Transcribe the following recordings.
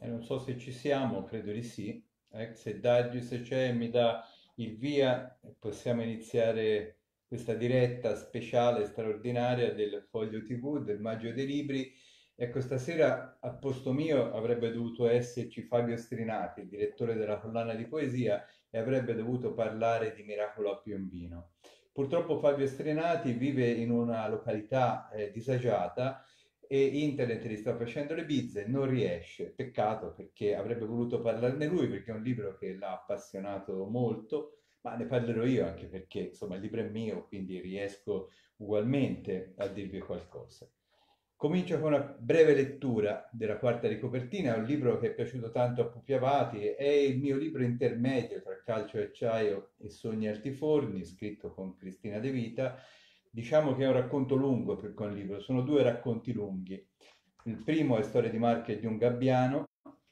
Non so se ci siamo, credo di sì. Se c'è, mi dà il via, possiamo iniziare questa diretta speciale, straordinaria del Foglio TV, del Maggio dei Libri. Ecco, stasera a posto mio avrebbe dovuto esserci Fabio Strinati, il direttore della collana di poesia, e avrebbe dovuto parlare di Miracolo a Piombino. Purtroppo Fabio Strinati vive in una località disagiata e internet gli sta facendo le bizze, non riesce, peccato perché avrebbe voluto parlarne lui perché è un libro che l'ha appassionato molto, ma ne parlerò io anche perché insomma il libro è mio, quindi riesco ugualmente a dirvi qualcosa. Comincio con una breve lettura della quarta di copertina, è un libro che è piaciuto tanto a Pupi Avati, è il mio libro intermedio tra Calcio e Acciaio e Sogni Altiforni, scritto con Cristina De Vita. Diciamo che è un racconto lungo più che un libro, sono due racconti lunghi. Il primo è Storia di Marco e di un gabbiano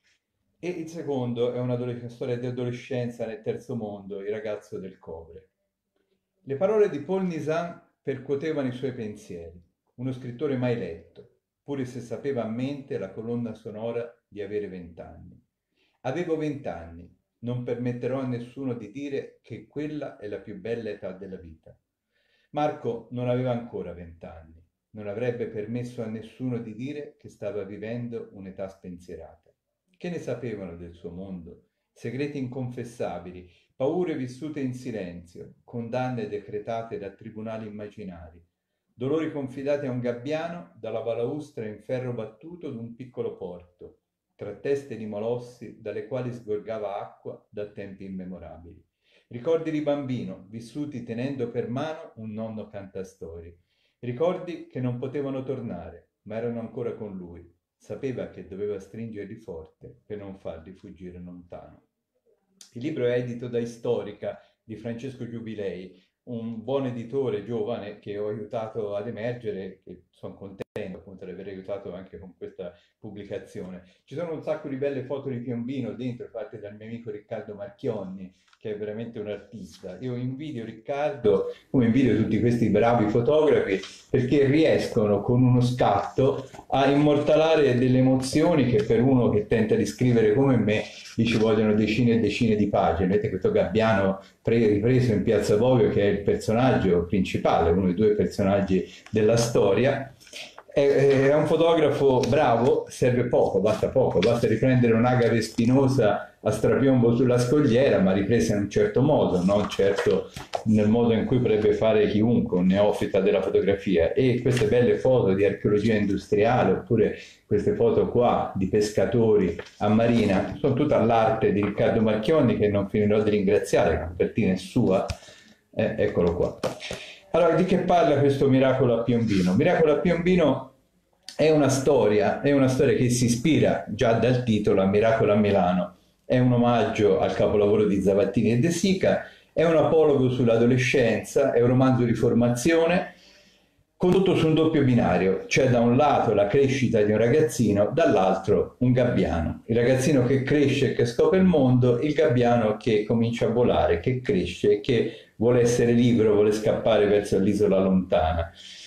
e il secondo è una storia di adolescenza nel terzo mondo, Il ragazzo del cobre. Le parole di Paul Nizan percuotevano i suoi pensieri, uno scrittore mai letto, pure se sapeva a mente la colonna sonora di avere 20 anni. Avevo 20 anni, non permetterò a nessuno di dire che quella è la più bella età della vita. Marco non aveva ancora 20 anni, non avrebbe permesso a nessuno di dire che stava vivendo un'età spensierata. Che ne sapevano del suo mondo? Segreti inconfessabili, paure vissute in silenzio, condanne decretate da tribunali immaginari, dolori confidati a un gabbiano dalla balaustra in ferro battuto d'un piccolo porto, tra teste di molossi dalle quali sgorgava acqua da tempi immemorabili. Ricordi di bambino, vissuti tenendo per mano un nonno cantastorie. Ricordi che non potevano tornare, ma erano ancora con lui. Sapeva che doveva stringerli forte per non farli fuggire lontano. Il libro è edito da Storica di Francesco Giubilei, un buon editore giovane che ho aiutato ad emergere, che sono contento appunto di aver aiutato anche con questa pubblicazione. Ci sono un sacco di belle foto di Piombino dentro, fatte dal mio amico Riccardo Marchionni, che è veramente un artista. Io invidio Riccardo, come invidio tutti questi bravi fotografi, perché riescono con uno scatto a immortalare delle emozioni che per uno che tenta di scrivere come me lì ci vogliono decine e decine di pagine. Vedete questo gabbiano ripreso in Piazza Bovio, che è il personaggio principale, uno dei due personaggi della storia. È un fotografo bravo, serve poco, basta riprendere un'agave spinosa a strapiombo sulla scogliera, ma ripresa in un certo modo, non certo nel modo in cui potrebbe fare chiunque, un neofita della fotografia. E queste belle foto di archeologia industriale, oppure queste foto qua di pescatori a Marina, sono tutta all'arte di Riccardo Marchionni, che non finirò di ringraziare, la copertina è sua, eccolo qua. Allora, di che parla questo Miracolo a Piombino? Miracolo a Piombino è una storia che si ispira già dal titolo a Miracolo a Milano, è un omaggio al capolavoro di Zavattini e De Sica, è un apologo sull'adolescenza, è un romanzo di formazione, condotto su un doppio binario, cioè da un lato la crescita di un ragazzino, dall'altro un gabbiano. Il ragazzino che cresce e che scopre il mondo, il gabbiano che comincia a volare, che cresce, che vuole essere libero, vuole scappare verso l'isola lontana.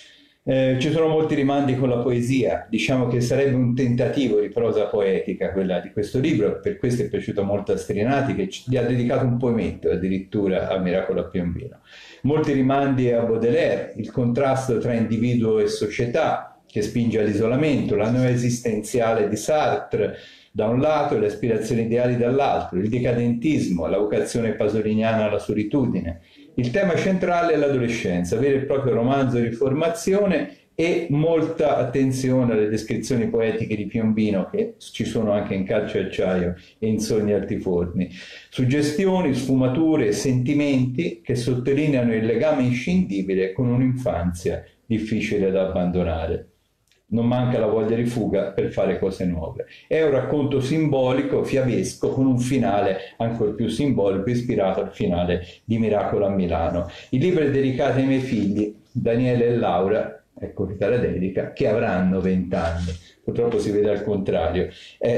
Ci sono molti rimandi con la poesia, diciamo che sarebbe un tentativo di prosa poetica quella di questo libro, per questo è piaciuto molto a Strinati, che gli ha dedicato un poemetto addirittura a Miracolo a Piombino. Molti rimandi a Baudelaire, il contrasto tra individuo e società che spinge all'isolamento, la noia esistenziale di Sartre da un lato e le aspirazioni ideali dall'altro, il decadentismo, la vocazione pasoliniana alla solitudine. Il tema centrale è l'adolescenza, vero e proprio romanzo di formazione e molta attenzione alle descrizioni poetiche di Piombino, che ci sono anche in Calcio e Acciaio e in Sogni Altiforni. Suggestioni, sfumature, sentimenti che sottolineano il legame inscindibile con un'infanzia difficile da abbandonare. Non manca la voglia di fuga per fare cose nuove. È un racconto simbolico, fiabesco, con un finale ancora più simbolico, ispirato al finale di Miracolo a Milano. Il libro è dedicato ai miei figli, Daniele e Laura, ecco qui la dedica, che avranno 20 anni. Purtroppo si vede al contrario.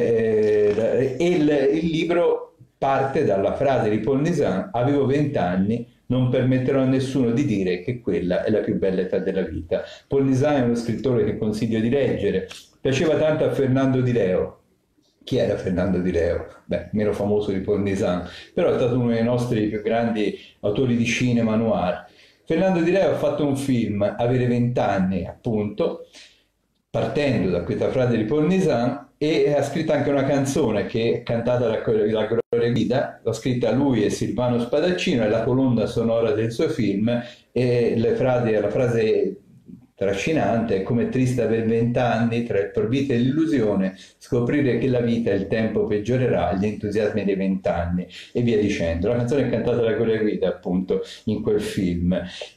Il libro parte dalla frase di Paul Nizan: avevo 20 anni, non permetterò a nessuno di dire che quella è la più bella età della vita. Paul Nizan è uno scrittore che consiglio di leggere. Piaceva tanto a Fernando Di Leo, Chi era Fernando Di Leo? Beh, meno famoso di Paul Nizan, però è stato uno dei nostri più grandi autori di cinema noir. Fernando Di Leo ha fatto un film, Avere 20 anni, appunto, partendo da questa frase di Paul Nizan, e ha scritto anche una canzone che è cantata da Gloria Guida, l'ha scritta lui e Silvano Spadaccino, è la colonna sonora del suo film, e la frase trascinante è: come triste aver 20 anni, tra il porvite e l'illusione, scoprire che la vita e il tempo peggiorerà, gli entusiasmi dei 20 anni, e via dicendo. La canzone è cantata da Gloria Guida, appunto, in quel film.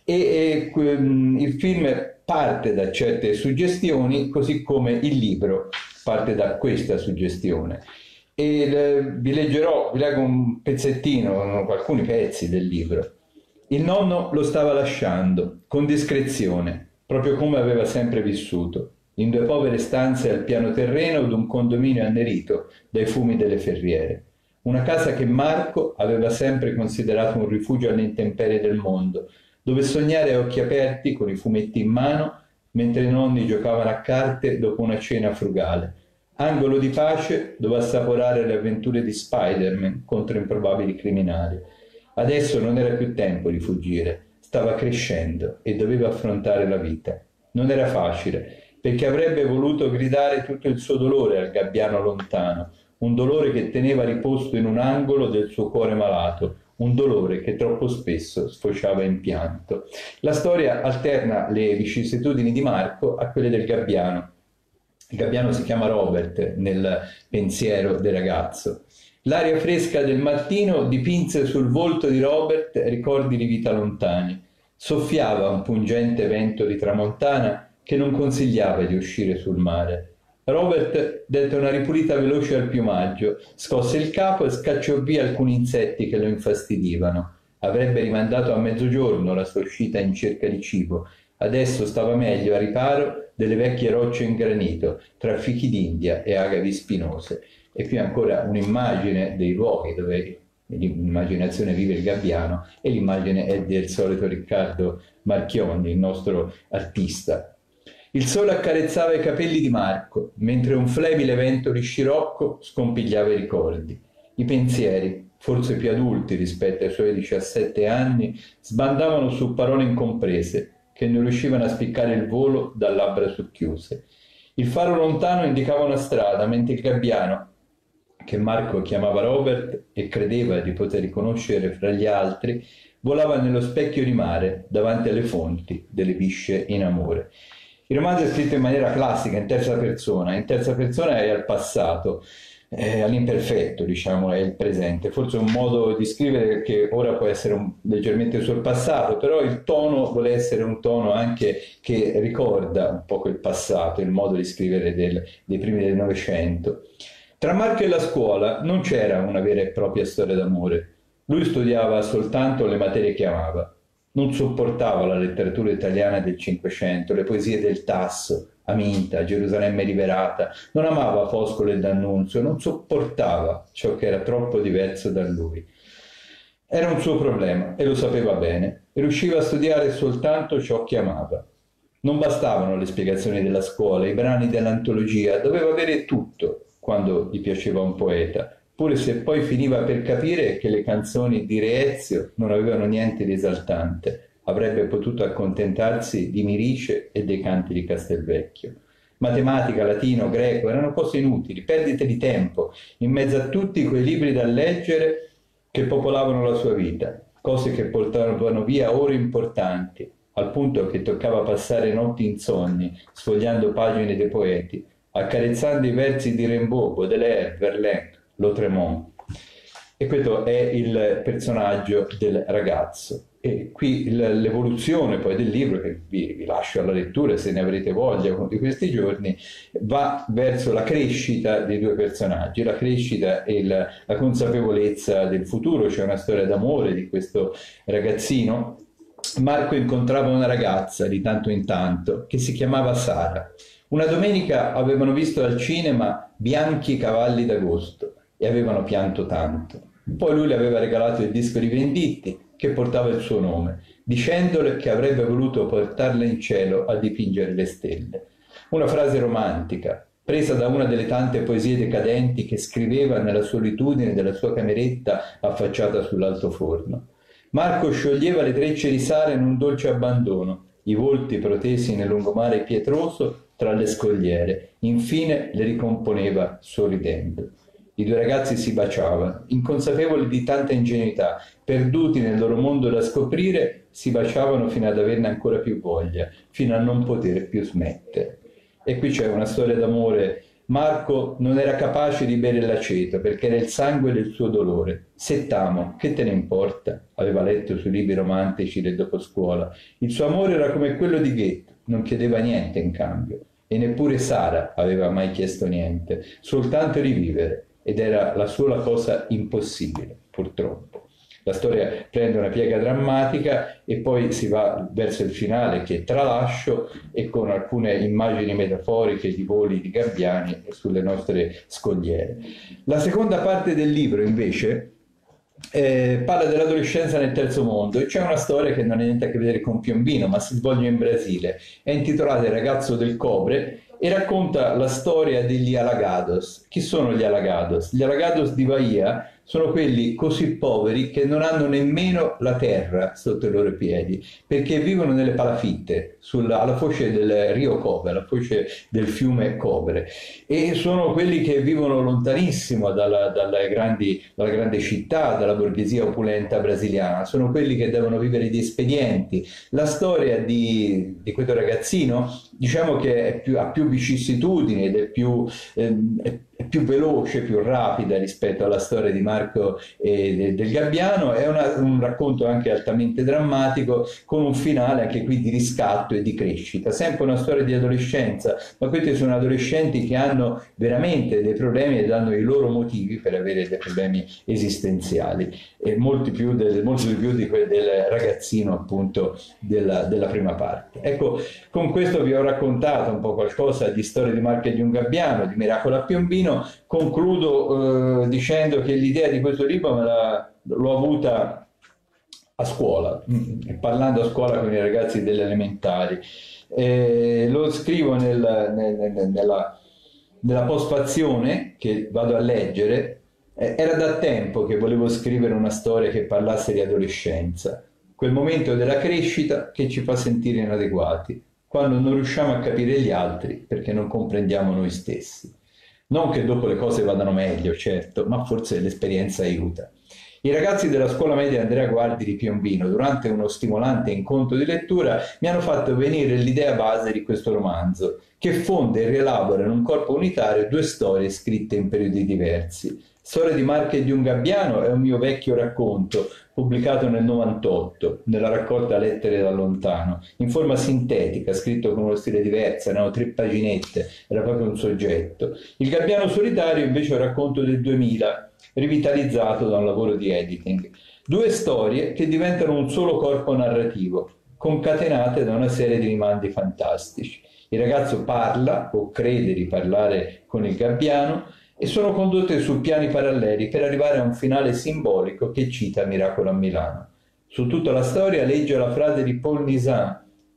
Il film parte da certe suggestioni, così come il libro parte da questa suggestione. Vi leggo un pezzettino, alcuni pezzi del libro. Il nonno lo stava lasciando, con discrezione, proprio come aveva sempre vissuto, in 2 povere stanze al piano terreno d'un condominio annerito dai fumi delle ferriere. Una casa che Marco aveva sempre considerato un rifugio alle intemperie del mondo, dove sognare a occhi aperti, con i fumetti in mano, mentre i nonni giocavano a carte dopo una cena frugale. Angolo di pace dove assaporare le avventure di Spider-Man contro improbabili criminali. Adesso non era più tempo di fuggire, stava crescendo e doveva affrontare la vita. Non era facile, perché avrebbe voluto gridare tutto il suo dolore al gabbiano lontano, un dolore che teneva riposto in un angolo del suo cuore malato, un dolore che troppo spesso sfociava in pianto. La storia alterna le vicissitudini di Marco a quelle del gabbiano. Il gabbiano si chiama Robert nel pensiero del ragazzo. L'aria fresca del mattino dipinse sul volto di Robert ricordi di vita lontani. Soffiava un pungente vento di tramontana che non consigliava di uscire sul mare. Robert dette una ripulita veloce al piumaggio, scosse il capo e scacciò via alcuni insetti che lo infastidivano. Avrebbe rimandato a mezzogiorno la sua uscita in cerca di cibo. Adesso stava meglio a riparo delle vecchie rocce in granito, tra fichi d'India e agavi spinose. E qui ancora un'immagine dei luoghi dove l'immaginazione vive il gabbiano, e l'immagine è del solito Riccardo Marchionni, il nostro artista. Il sole accarezzava i capelli di Marco, mentre un flebile vento di scirocco scompigliava i ricordi. I pensieri, forse più adulti rispetto ai suoi 17 anni, sbandavano su parole incomprese, che non riuscivano a spiccare il volo da labbra socchiuse. Il faro lontano indicava una strada, mentre il gabbiano, che Marco chiamava Robert e credeva di poter riconoscere fra gli altri, volava nello specchio di mare davanti alle fonti delle bisce in amore. Il romanzo è scritto in maniera classica, in terza persona è al passato, all'imperfetto, diciamo, è il presente. Forse un modo di scrivere che ora può essere leggermente sul passato, però il tono vuole essere un tono anche che ricorda un po' quel passato, il modo di scrivere dei primi del Novecento. Tra Marco e la scuola non c'era una vera e propria storia d'amore. Lui studiava soltanto le materie che amava. Non sopportava la letteratura italiana del Cinquecento, le poesie del Tasso, Aminta, Gerusalemme liberata. Non amava Foscolo e D'Annunzio, non sopportava ciò che era troppo diverso da lui. Era un suo problema e lo sapeva bene, e riusciva a studiare soltanto ciò che amava. Non bastavano le spiegazioni della scuola, i brani dell'antologia, doveva avere tutto quando gli piaceva un poeta, pure se poi finiva per capire che le canzoni di Reezio non avevano niente di esaltante, avrebbe potuto accontentarsi di Mirice e dei canti di Castelvecchio. Matematica, latino, greco erano cose inutili, perdite di tempo, in mezzo a tutti quei libri da leggere che popolavano la sua vita, cose che portavano via ore importanti, al punto che toccava passare notti insonni, sfogliando pagine dei poeti, accarezzando i versi di Rimbaud, Baudelaire, Verlaine, Lautréamont. E questo è il personaggio del ragazzo. E qui l'evoluzione poi del libro, che vi lascio alla lettura se ne avrete voglia di questi giorni, va verso la crescita dei due personaggi, la crescita e la consapevolezza del futuro. C'è una storia d'amore di questo ragazzino. Marco incontrava una ragazza di tanto in tanto che si chiamava Sara. Una domenica avevano visto al cinema Bianchi cavalli d'agosto e avevano pianto tanto. Poi lui le aveva regalato il disco di Venditti che portava il suo nome, dicendole che avrebbe voluto portarla in cielo a dipingere le stelle. Una frase romantica, presa da una delle tante poesie decadenti che scriveva nella solitudine della sua cameretta affacciata sull'altoforno. Marco scioglieva le trecce di Sara in un dolce abbandono, i volti protesi nel lungomare pietroso tra le scogliere. Infine le ricomponeva sorridendo. I due ragazzi si baciavano, inconsapevoli di tanta ingenuità, perduti nel loro mondo da scoprire, si baciavano fino ad averne ancora più voglia, fino a non poter più smettere. E qui c'è una storia d'amore. Marco non era capace di bere l'aceto perché era il sangue del suo dolore. Se t'amo, che te ne importa? Aveva letto sui libri romantici del doposcuola. Il suo amore era come quello di Goethe, non chiedeva niente in cambio. E neppure Sara aveva mai chiesto niente, soltanto di vivere. Ed era la sola cosa impossibile, purtroppo. La storia prende una piega drammatica e poi si va verso il finale, che è tralascio, e con alcune immagini metaforiche di voli di gabbiani sulle nostre scogliere. La seconda parte del libro, invece, parla dell'adolescenza nel terzo mondo, e c'è una storia che non ha niente a che vedere con Piombino, ma si svolge in Brasile. È intitolata Il ragazzo del cobre e racconta la storia degli Alagados. Chi sono gli Alagados? Gli Alagados di Bahia sono quelli così poveri che non hanno nemmeno la terra sotto i loro piedi, perché vivono nelle palafitte, alla foce del Rio Cobre, alla foce del fiume Cobre, e sono quelli che vivono lontanissimo dalla grande città, dalla borghesia opulenta brasiliana, sono quelli che devono vivere di espedienti. La storia di questo ragazzino, diciamo che ha più vicissitudini ed è più veloce, più rapida rispetto alla storia di Marco e del Gabbiano. È un racconto anche altamente drammatico, con un finale anche qui di riscatto e di crescita. Sempre una storia di adolescenza, ma questi sono adolescenti che hanno veramente dei problemi ed hanno i loro motivi per avere dei problemi esistenziali, e molti più di quelli del ragazzino appunto della prima parte. Ecco, con questo vi ho raccontato un po' qualcosa di storia di Marco e di un Gabbiano, di Miracolo a Piombino. Concludo dicendo che l'idea di questo libro l'ho avuta a scuola, parlando a scuola con i ragazzi delle elementari. Lo scrivo nella postfazione che vado a leggere. Era da tempo che volevo scrivere una storia che parlasse di adolescenza, quel momento della crescita che ci fa sentire inadeguati, quando non riusciamo a capire gli altri perché non comprendiamo noi stessi. Non che dopo le cose vadano meglio, certo, ma forse l'esperienza aiuta. I ragazzi della scuola media Andrea Guardi di Piombino, durante uno stimolante incontro di lettura, mi hanno fatto venire l'idea base di questo romanzo, che fonde e rielabora in un corpo unitario due storie scritte in periodi diversi. Storia di Marco e di un Gabbiano è un mio vecchio racconto, pubblicato nel 98, nella raccolta Lettere da lontano, in forma sintetica, scritto con uno stile diverso, erano 3 paginette, era proprio un soggetto. Il Gabbiano solitario invece è un racconto del 2000, rivitalizzato da un lavoro di editing. 2 storie che diventano un solo corpo narrativo, concatenate da una serie di rimandi fantastici. Il ragazzo parla, o crede di parlare con il Gabbiano, e sono condotte su piani paralleli per arrivare a un finale simbolico che cita Miracolo a Milano. Su tutta la storia legge la frase di Paul Nizan,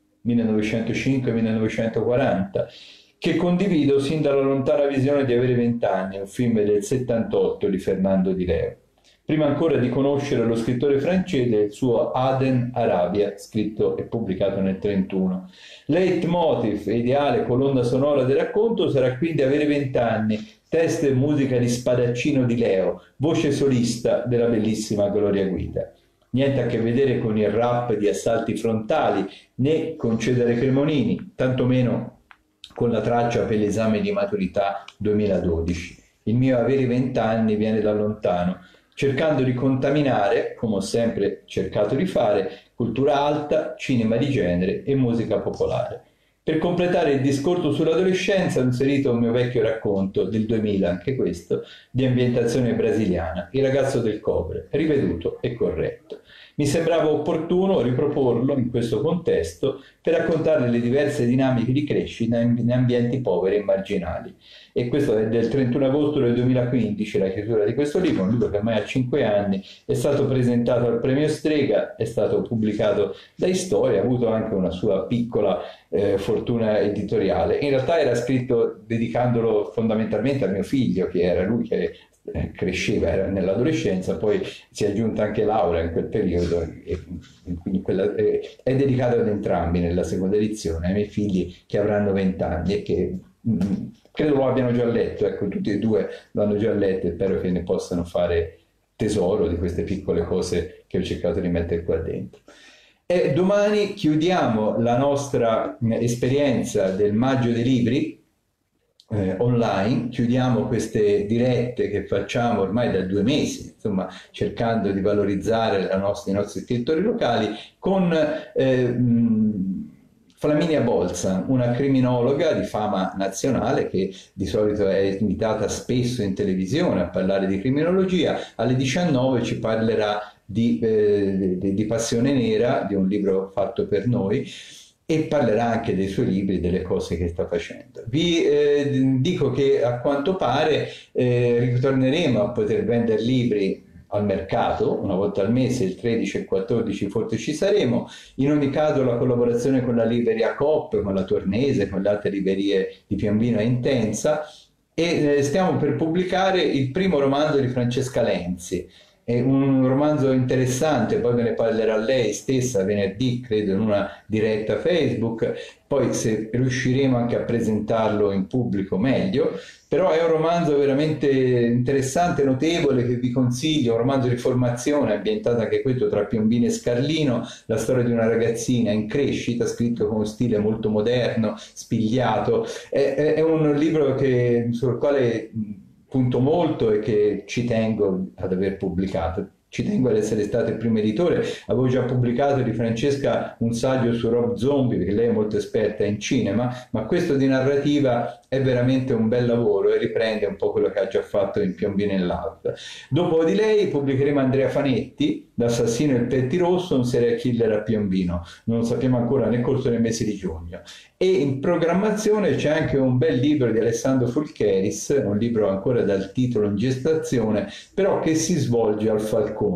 1905-1940, che condivido sin dalla lontana visione di avere 20 anni, un film del 78 di Fernando Di Leo. Prima ancora di conoscere lo scrittore francese, il suo Aden Arabia, scritto e pubblicato nel 1931. Leitmotiv e ideale colonna sonora del racconto sarà quindi avere 20 anni, testo e musica di Spadaccino Di Leo, voce solista della bellissima Gloria Guida. Niente a che vedere con il rap di Assalti Frontali, né con Cesare Cremonini, tantomeno con la traccia per l'esame di maturità 2012. Il mio avere 20 anni viene da lontano, cercando di contaminare, come ho sempre cercato di fare, cultura alta, cinema di genere e musica popolare. Per completare il discorso sull'adolescenza ho inserito un mio vecchio racconto del 2000, anche questo, di ambientazione brasiliana, Il ragazzo del cobre, riveduto e corretto. Mi sembrava opportuno riproporlo in questo contesto per raccontare le diverse dinamiche di crescita in ambienti poveri e marginali. E questo è del 31 agosto del 2015, la chiusura di questo libro, un libro che ormai ha 5 anni, è stato presentato al Premio Strega, è stato pubblicato da Storia, ha avuto anche una sua piccola fortuna editoriale. In realtà era scritto dedicandolo fondamentalmente a mio figlio, che era lui che cresceva, era nell'adolescenza, poi si è aggiunta anche Laura in quel periodo, e quindi è dedicato ad entrambi nella seconda edizione, ai miei figli che avranno 20 anni e che credo lo abbiano già letto, ecco, tutti e due lo hanno già letto e spero che ne possano fare tesoro di queste piccole cose che ho cercato di mettere qua dentro. E domani chiudiamo la nostra esperienza del Maggio dei Libri online, chiudiamo queste dirette che facciamo ormai da 2 mesi, insomma, cercando di valorizzare i nostri scrittori locali, con Flaminia Bolza, una criminologa di fama nazionale che di solito è invitata spesso in televisione a parlare di criminologia. Alle 19 ci parlerà di Passione Nera, di un libro fatto per noi, e parlerà anche dei suoi libri, delle cose che sta facendo. Vi dico che a quanto pare ritorneremo a poter vendere libri al mercato una volta al mese, il 13 e il 14 forse ci saremo. In ogni caso la collaborazione con la libreria Coop, con la Tornese, con le altre librerie di Piombino è intensa, e stiamo per pubblicare il primo romanzo di Francesca Lenzi. È un romanzo interessante, poi ve ne parlerà lei stessa venerdì, credo, in una diretta Facebook, poi se riusciremo anche a presentarlo in pubblico meglio, però è un romanzo veramente interessante, notevole, che vi consiglio, un romanzo di formazione ambientato anche questo tra Piombino e Scarlino, la storia di una ragazzina in crescita, scritto con uno stile molto moderno, spigliato. È un libro sul quale punto molto e che ci tengo ad aver pubblicato. Ci tengo ad essere stato il primo editore, avevo già pubblicato di Francesca un saggio su Rob Zombie, perché lei è molto esperta in cinema, ma questo di narrativa è veramente un bel lavoro e riprende un po' quello che ha già fatto in Piombino e l'Alta. Dopo di lei pubblicheremo Andrea Fanetti, L'assassino e il pettirosso, un serial killer a Piombino, non lo sappiamo ancora nel corso del mese di giugno. E in programmazione c'è anche un bel libro di Alessandro Fulcheris, un libro ancora dal titolo in gestazione, però che si svolge al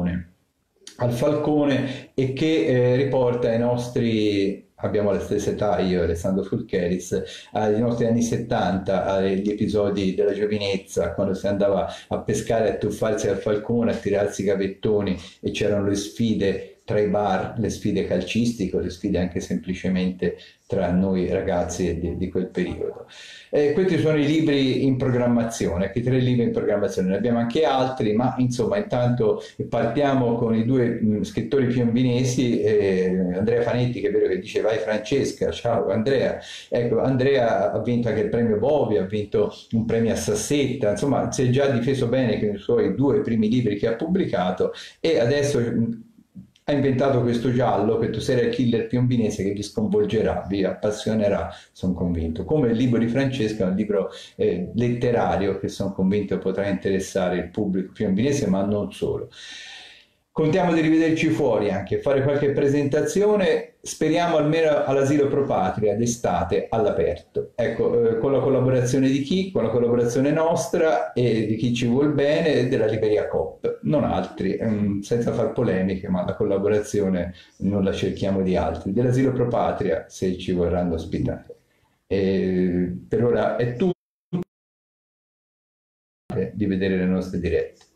Falcone e che riporta i nostri, abbiamo la stessa età io e Alessandro Fulcheris, ai nostri anni 70, agli episodi della giovinezza, quando si andava a pescare, a tuffarsi al Falcone, a tirarsi i gavettoni e c'erano le sfide tra i bar, le sfide calcistiche, le sfide anche semplicemente tra noi ragazzi di quel periodo. Questi sono i libri in programmazione, i 3 libri in programmazione, ne abbiamo anche altri, ma insomma intanto partiamo con i 2 scrittori piombinesi, Andrea Fanetti, che è vero che dice vai Francesca, ciao Andrea. Ecco, Andrea ha vinto anche il premio Bovi, ha vinto un premio a Sassetta, insomma si è già difeso bene con i suoi 2 primi libri che ha pubblicato e adesso ha inventato questo giallo, questo serial killer piombinese che vi sconvolgerà, vi appassionerà, sono convinto. Come il libro di Francesca è un libro letterario che sono convinto potrà interessare il pubblico piombinese, ma non solo. Contiamo di rivederci fuori anche, fare qualche presentazione, speriamo almeno all'Asilo Pro Patria d'estate all'aperto. Ecco, con la collaborazione di chi? Con la collaborazione nostra e di chi ci vuol bene e della libreria Coop, non altri, senza far polemiche, ma la collaborazione non la cerchiamo di altri. Dell'Asilo Pro Patria, se ci vorranno ospitare. Per ora è tutto, di vedere le nostre dirette.